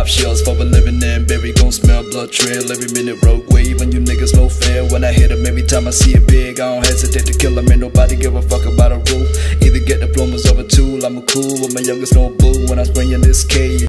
pop shells for a living, and baby gon' smell blood trail every minute. Rogue wave and you niggas no fair. When I hit him, every time I see it big, I don't hesitate to kill him. Ain't nobody give a fuck about a rule. Either get diplomas or a tool. I'm a cool with my youngest no boo when I'm spraying this K.